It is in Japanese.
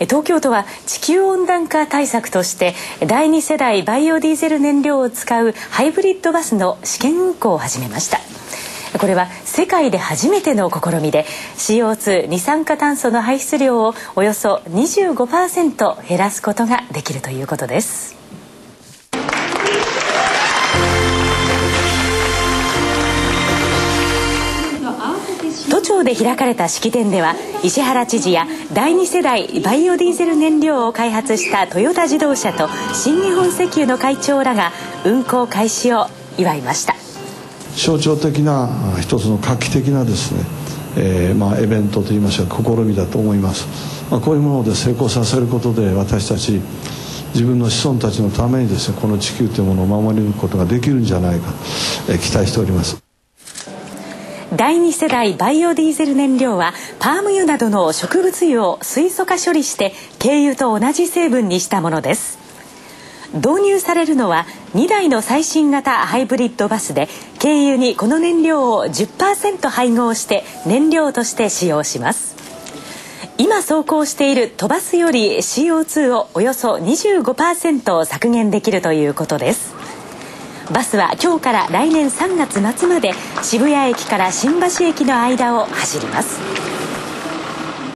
東京都は地球温暖化対策として第2世代バイオディーゼル燃料を使うハイブリッドバスの試験運行を始めました。これは世界で初めての試みで CO2 二酸化炭素の排出量をおよそ 25% 減らすことができるということです。都庁で開かれた式典では石原知事や第2世代バイオディーゼル燃料を開発したトヨタ自動車と新日本石油の会長らが運行開始を祝いました。 象徴的な一つの画期的なですね、イベントといいましょうか、試みだと思います。こういうもので成功させることで私たち自分の子孫たちのためにですね、この地球というものを守り抜くことができるんじゃないかと、期待しております。 第2世代バイオディーゼル燃料はパーム油などの植物油を水素化処理して軽油と同じ成分にしたものです。導入されるのは2台の最新型ハイブリッドバスで、軽油にこの燃料を 10% 配合して燃料として使用します。今走行している都バスより CO2 をおよそ 25% 削減できるということです。バスは今日から来年3月末まで渋谷駅から新橋駅の間を走ります。